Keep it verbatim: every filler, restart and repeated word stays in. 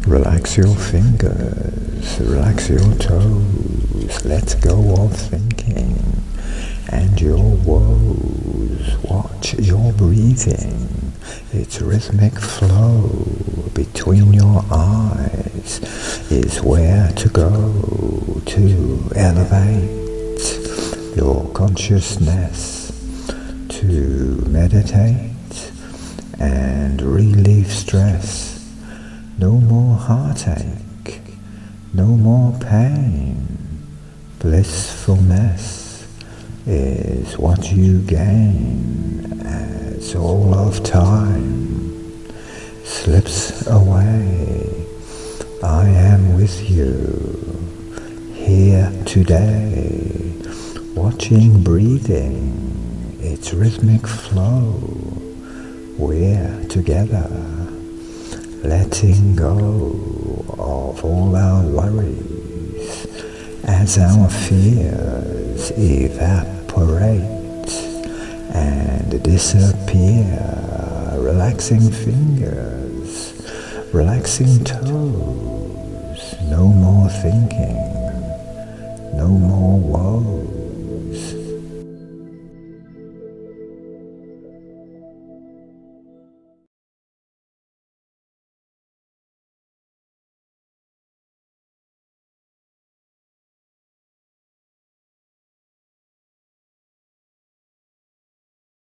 Relax your fingers, relax your toes, let go of thinking and your woes. Watch your breathing, its rhythmic flow between your eyes is where to go to elevate your consciousness, to meditate and relieve stress. No more heartache, no more pain. Blissfulness is what you gain as all of time slips away. I am with you here today, watching breathing, its rhythmic flow. We're together, letting go of all our worries as our fears evaporate and disappear. Relaxing fingers, relaxing toes, no more thinking, no more woes.